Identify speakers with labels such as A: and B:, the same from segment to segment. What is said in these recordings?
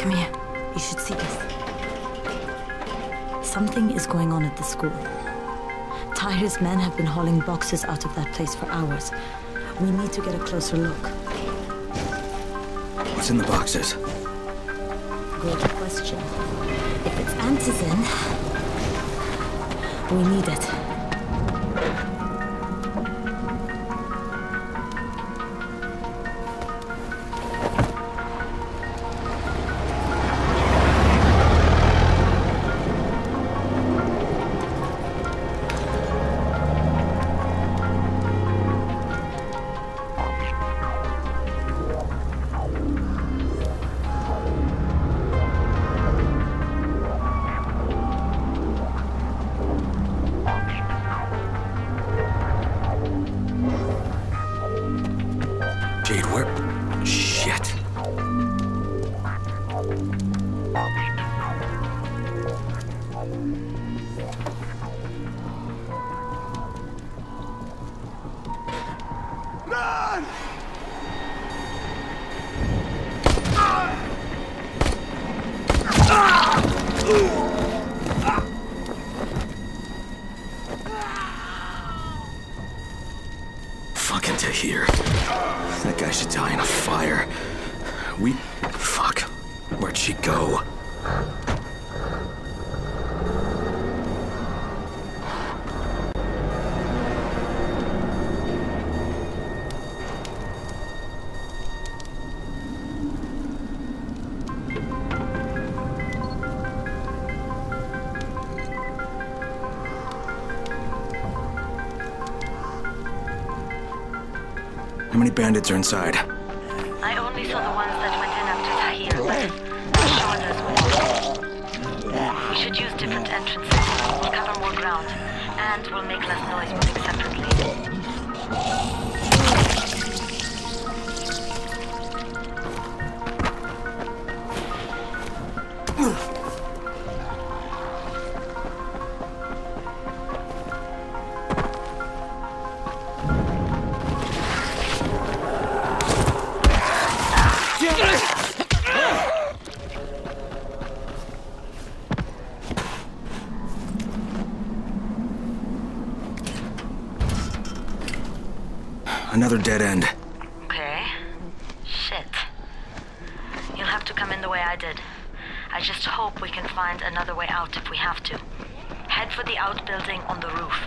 A: Come here. You should see this. Something is going on at the school. Tahir's men have been hauling boxes out of that place for hours. We need to get a closer look.
B: What's in the boxes?
A: Good question. If it's antizin, we need it.
B: Fucking Tahir. That guy should die in a fire. Fuck. Where'd she go? How many bandits are inside?
A: I only saw the ones that went in after Tahir, but I'm sure there's more. We should use different entrances. We'll cover more ground, and we'll make less noise moving separately.
B: Another dead end.
A: Okay. Shit. You'll have to come in the way I did. I just hope we can find another way out if we have to. Head for the outbuilding on the roof.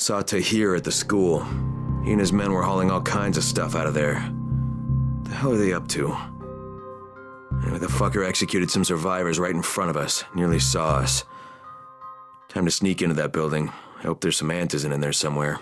B: Saw Tahir at the school. He and his men were hauling all kinds of stuff out of there. The hell are they up to? Anyway, the fucker executed some survivors right in front of us. Nearly saw us. Time to sneak into that building. I hope there's some antizin in there somewhere.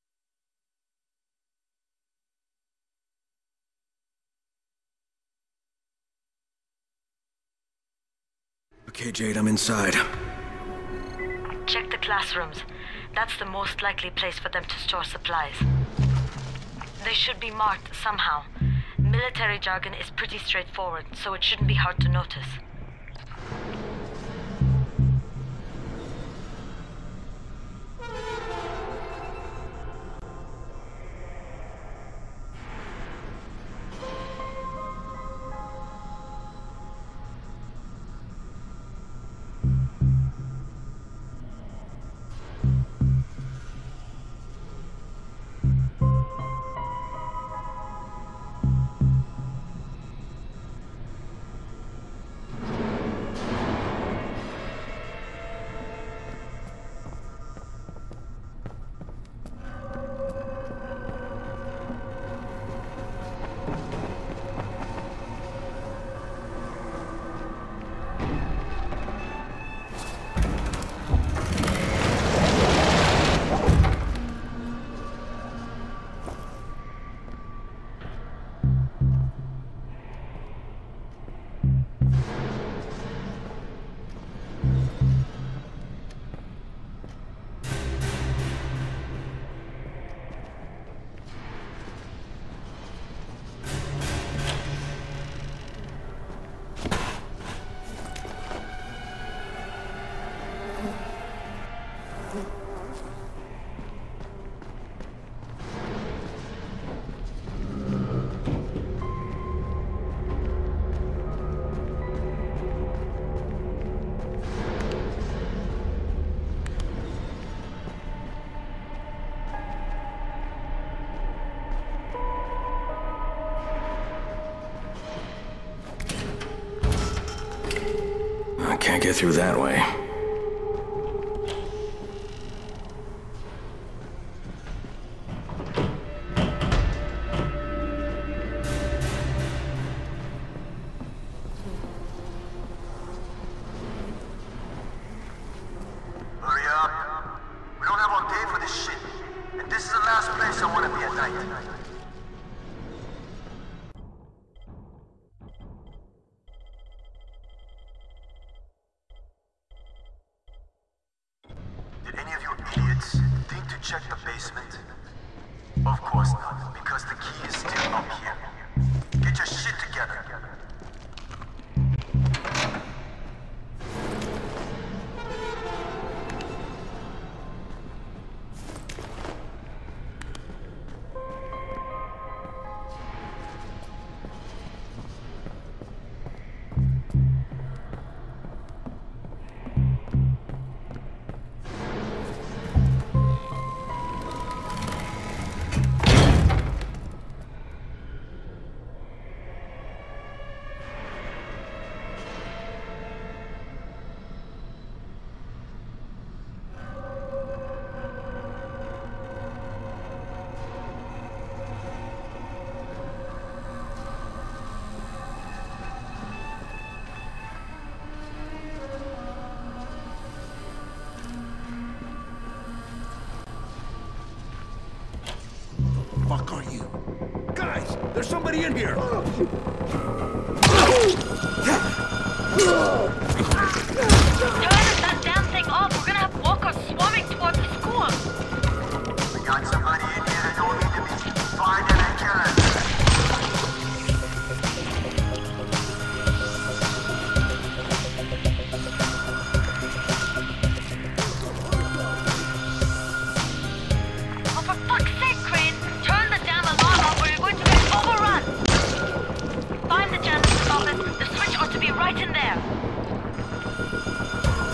B: Okay, Jade, I'm inside.
A: Check the classrooms. That's the most likely place for them to store supplies. They should be marked somehow. Military jargon is pretty straightforward, so it shouldn't be hard to notice.
B: Can't get through that way.
C: Hurry up. We don't have all day for this shit. And this is the last place I want to be at night. Did any of you idiots think to check the basement? Of course not, because the key is still up here. Get your shit together.
D: Fuck are you? Guys, there's somebody in here!
A: Turn that damn thing off! We're gonna have walkers swarming towards the school!
C: We got somebody in here that don't need to be fine and I can.
A: The switch ought to be right in there.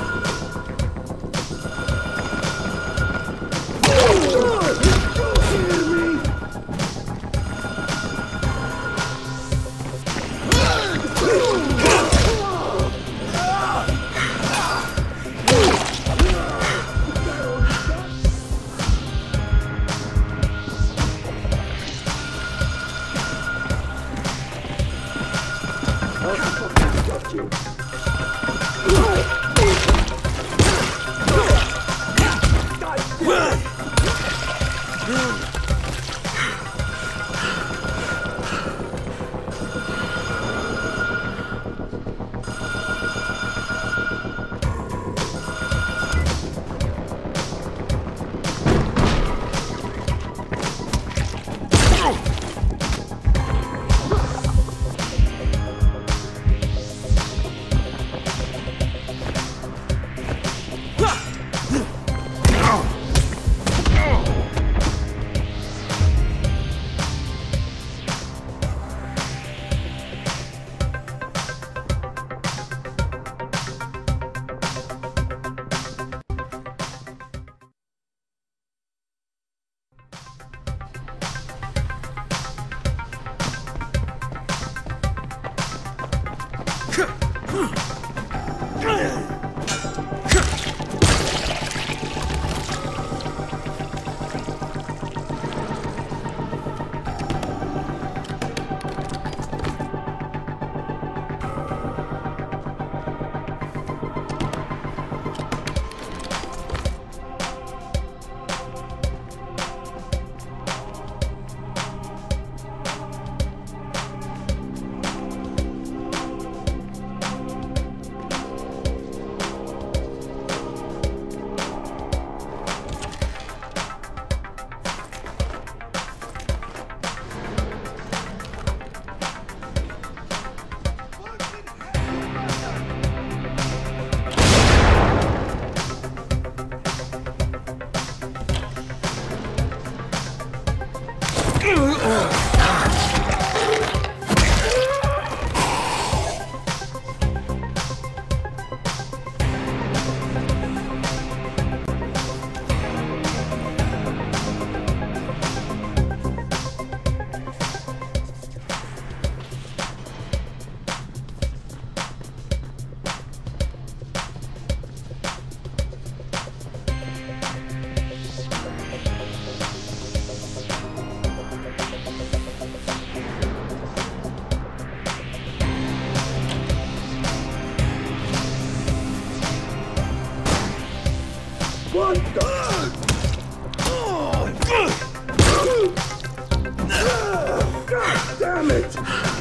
D: What the? God damn it!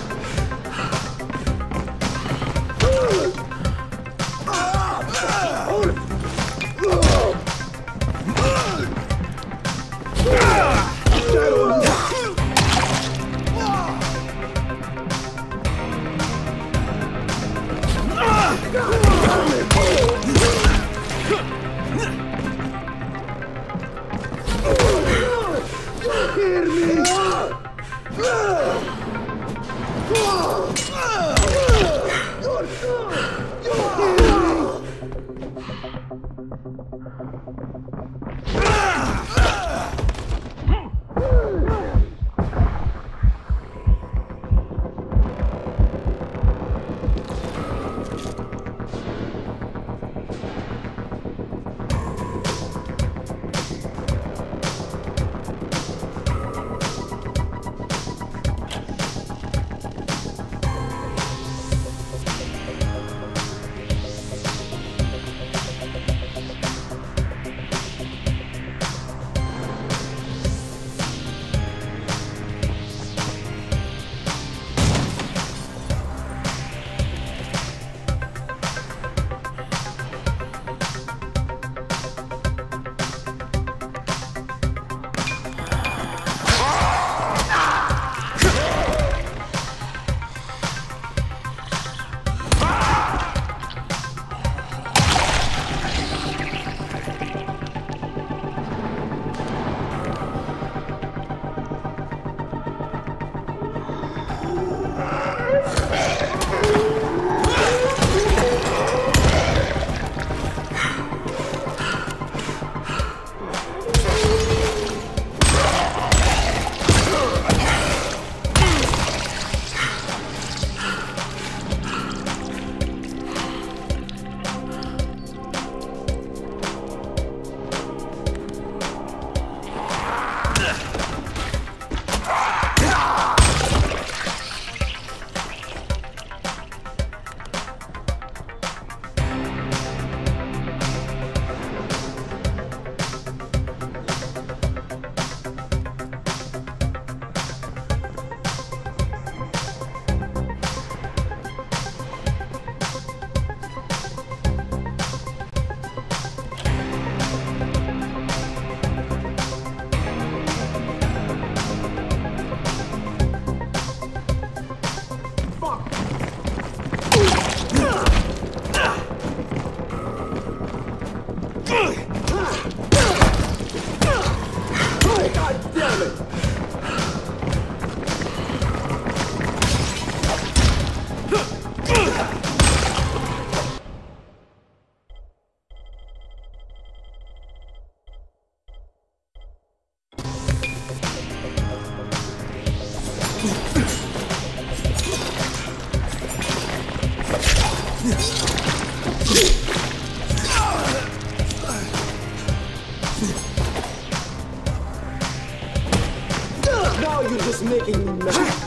E: Now you're just making me mad.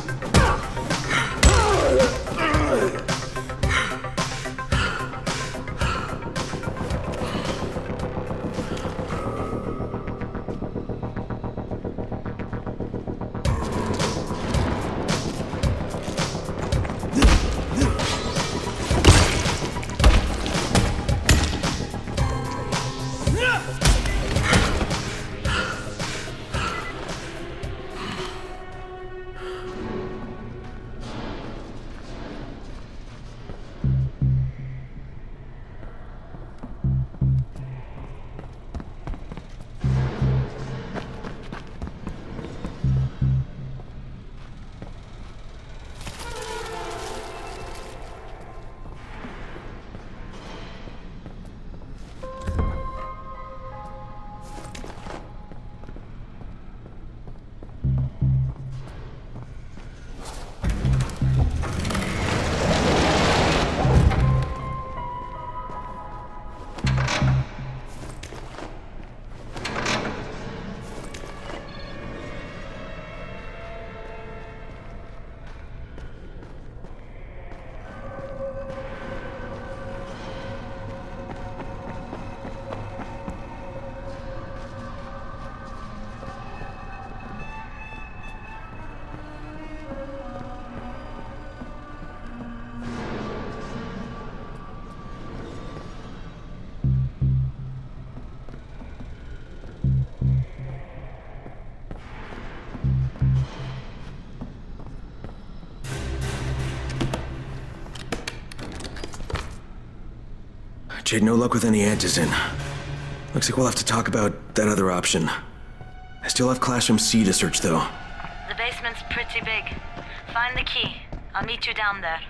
B: Jade, no luck with any antizin. Looks like we'll have to talk about that other option. I still have Classroom C to search, though.
A: The basement's pretty big. Find the key. I'll meet you down there.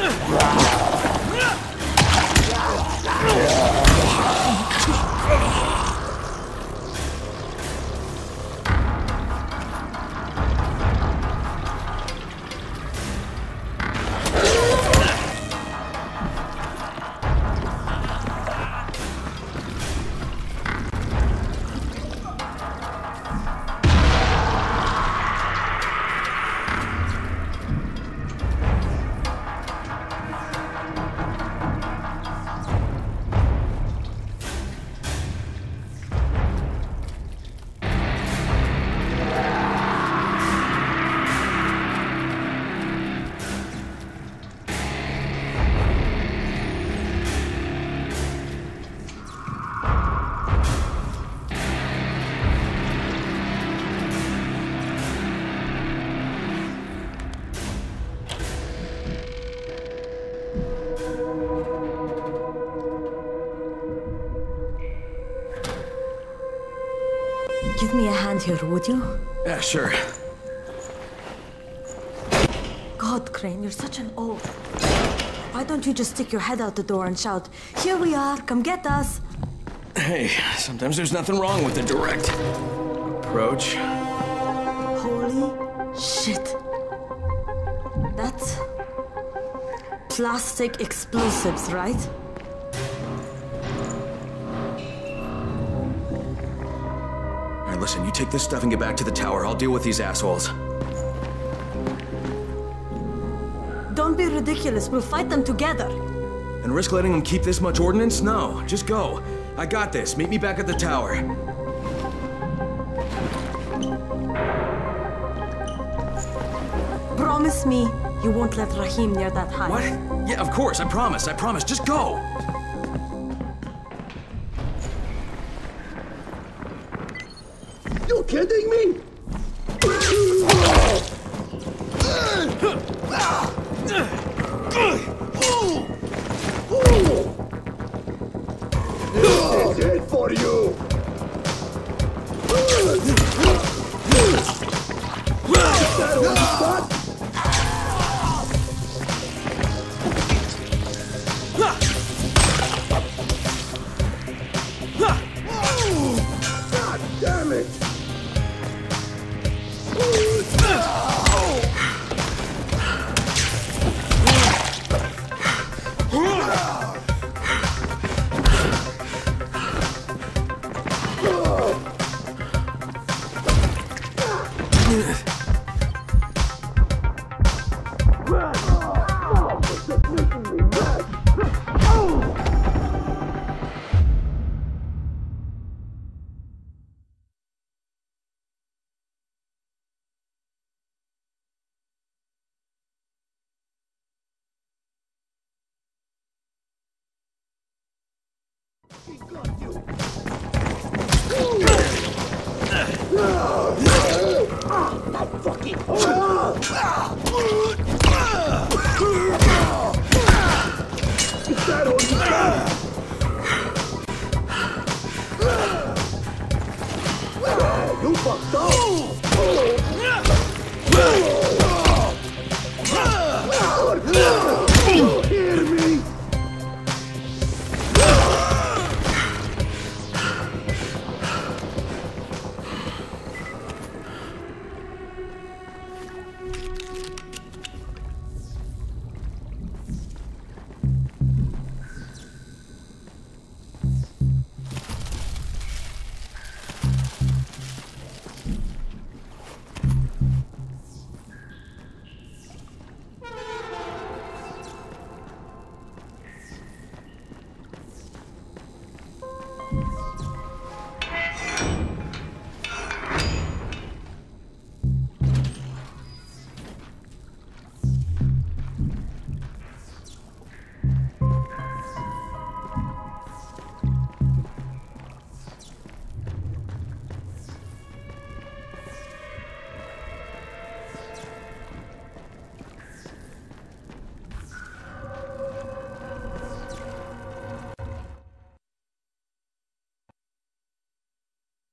F: Give me a hand here, would you?
B: Yeah, sure.
F: God, Crane, you're such an oaf. Why don't you just stick your head out the door and shout, "Here we are, come get us"?
B: Hey, sometimes there's nothing wrong with a direct approach.
F: Holy shit. That's plastic explosives, right?
B: Alright, listen, you take this stuff and get back to the tower. I'll deal with these assholes.
F: Don't be ridiculous, we'll fight them together.
B: And risk letting them keep this much ordnance? No, just go. I got this. Meet me back at the tower.
F: Promise me you won't let Rahim near that hive.
B: What? Yeah, of course. I promise. I promise. Just go.
D: You kidding me? This is it for you. Is that all you got? God damn it! He got you. Fucking is that all you got? You fucked up. You hear me?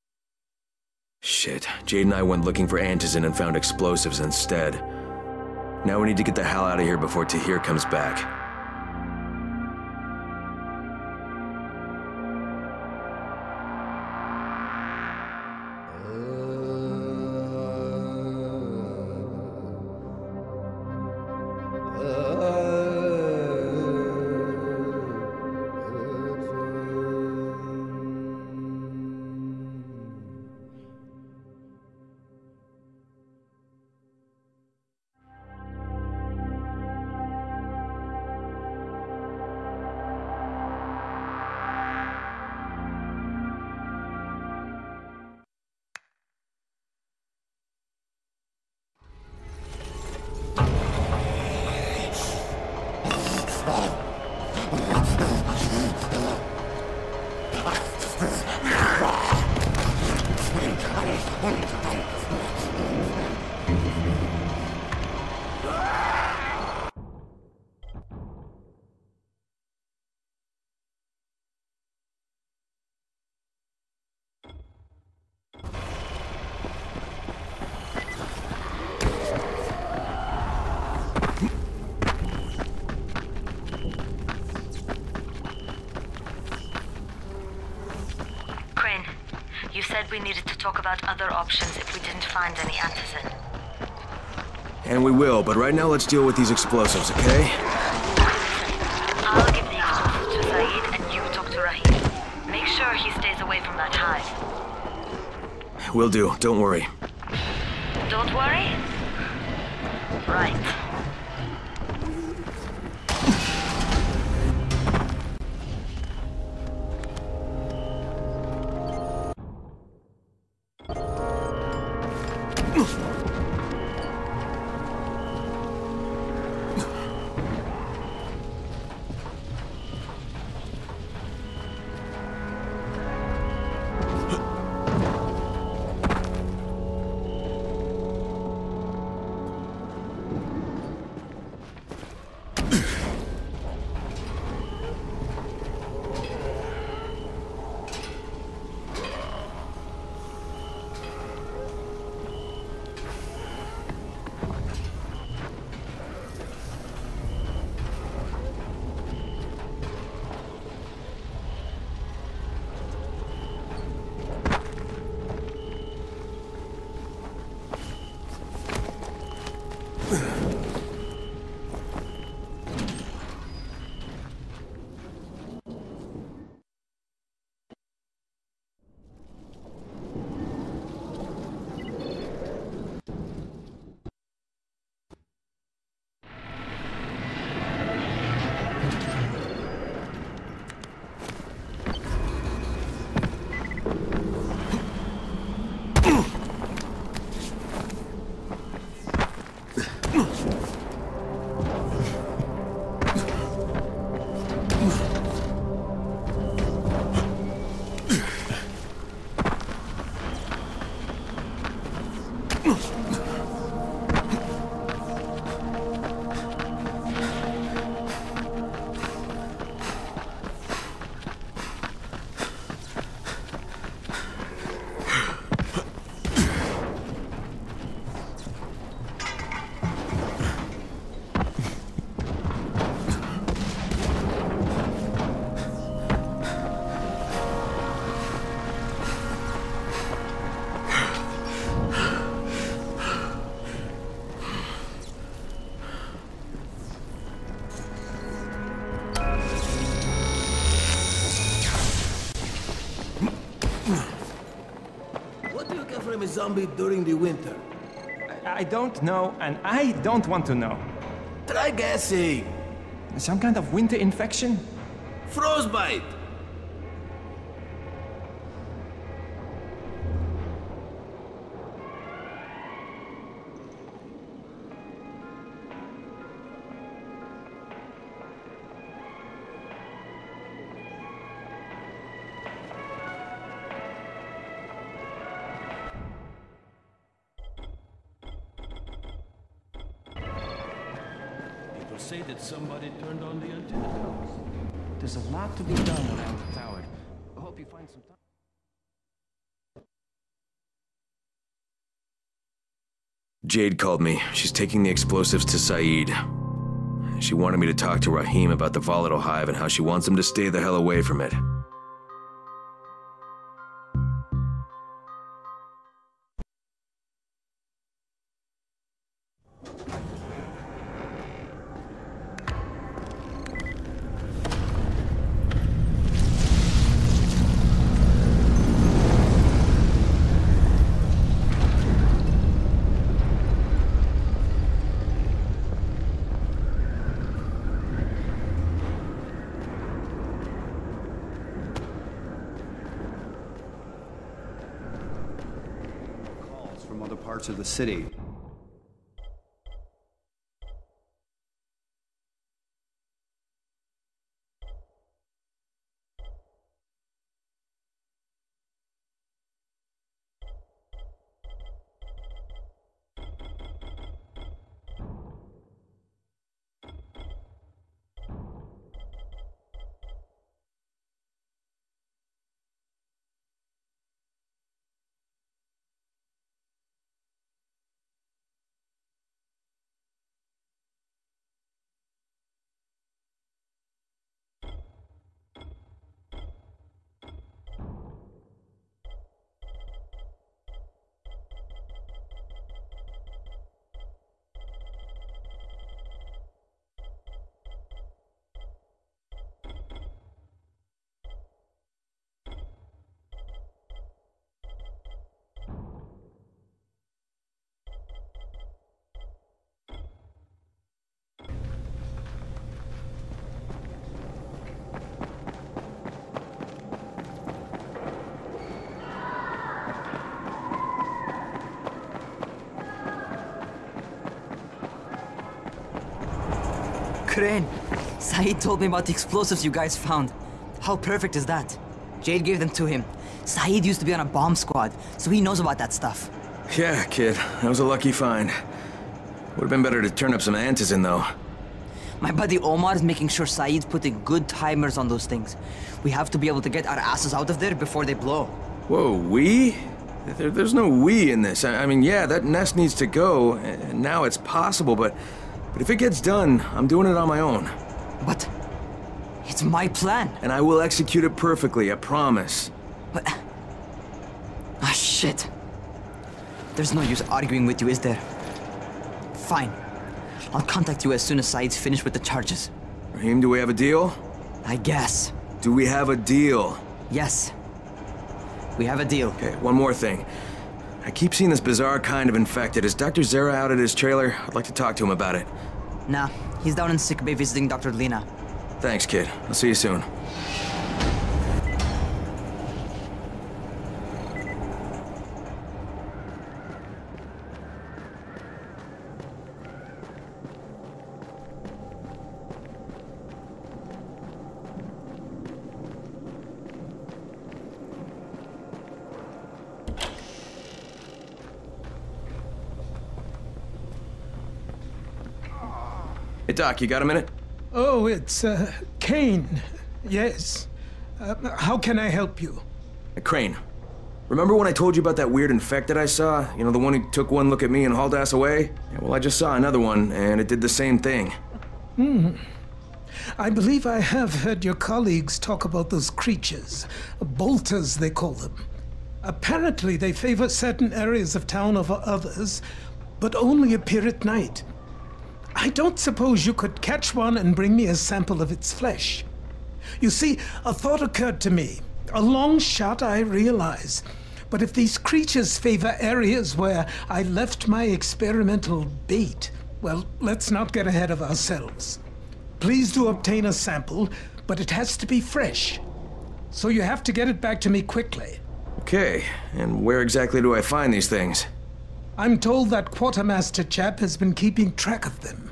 B: Shit. Jade and I went looking for antizin and found explosives instead. Now we need to get the hell out of here before Tahir comes back.
A: You said we needed to talk about other options if we didn't find any antizin.
B: And we will, but right now let's deal with these explosives, okay?
A: I'll give the explosives to Saeed and you talk to Rahim. Make sure he stays away from that hive.
B: Will do, don't worry.
A: Don't worry? Right.
G: A zombie during the winter?
H: I don't know, and I don't want to know.
G: Try guessing.
H: Some kind of winter infection?
G: Frostbite.
I: Say that somebody turned on the antenna.
H: There's a lot to be done around the tower. I hope you find some time.
B: Jade called me. She's taking the explosives to Saeed. She wanted me to talk to Rahim about the volatile hive and how she wants him to stay the hell away from it.
J: From other parts of the city.
K: Crane, Saeed told me about the explosives you guys found. How perfect is that? Jade gave them to him. Saeed used to be on a bomb squad, so he knows about that stuff.
B: Yeah, kid. That was a lucky find. Would've been better to turn up some antizin, though.
K: My buddy Omar is making sure Saeed's putting good timers on those things. We have to be able to get our asses out of there before they blow.
B: Whoa, we? There's no we in this. I mean, yeah, that nest needs to go, and now it's possible, but if it gets done, I'm doing it on my own.
K: But it's my plan.
B: And I will execute it perfectly, I promise.
K: But... ah, shit. There's no use arguing with you, is there? Fine. I'll contact you as soon as Saeed's finished with the charges.
B: Rahim, do we have a deal?
K: I guess.
B: Do we have a deal?
K: Yes. We have a deal.
B: Okay, one more thing. I keep seeing this bizarre kind of infected. Is Dr. Zera out at his trailer? I'd like to talk to him about it.
K: Nah, he's down in sick bay visiting Dr. Lena.
B: Thanks, kid. I'll see you soon. Hey, Doc, you got a minute?
L: Oh, it's, Kane. Yes. How can I help you?
B: Crane. Remember when I told you about that weird infected I saw? You know, the one who took one look at me and hauled ass away? Yeah, well, I just saw another one, and it did the same thing.
L: I believe I have heard your colleagues talk about those creatures. Bolters, they call them. Apparently, they favor certain areas of town over others, but only appear at night. I don't suppose you could catch one and bring me a sample of its flesh. You see, a thought occurred to me. A long shot, I realize. But if these creatures favor areas where I left my experimental bait, well, let's not get ahead of ourselves. Please do obtain a sample, but it has to be fresh. So you have to get it back to me quickly.
B: Okay, and where exactly do I find these things?
L: I'm told that quartermaster chap has been keeping track of them.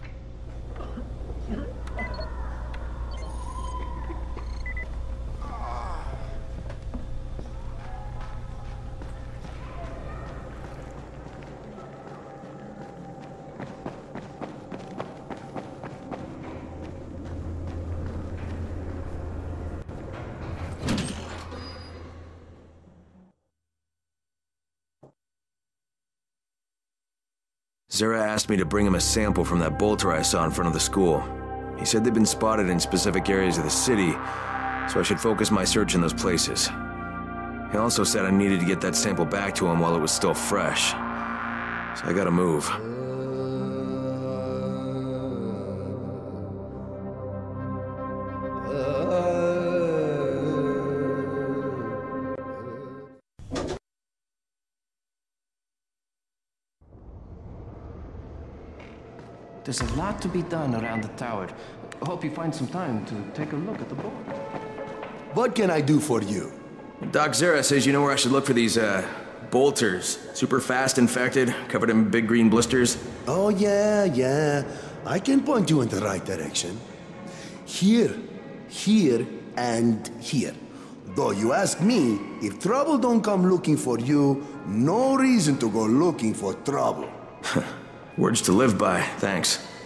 B: Zera asked me to bring him a sample from that bolter I saw in front of the school. He said they'd been spotted in specific areas of the city, so I should focus my search in those places. He also said I needed to get that sample back to him while it was still fresh. So I gotta move.
H: There's a lot to be done around the tower. Hope you find some time to take a look at the board.
G: What can I do for you?
B: Doc Zera says you know where I should look for these, bolters. Super fast infected, covered in big green blisters.
G: Oh, yeah. I can point you in the right direction. Here, and here. Though you ask me, if trouble don't come looking for you, no reason to go looking for trouble.
B: Words to live by, thanks.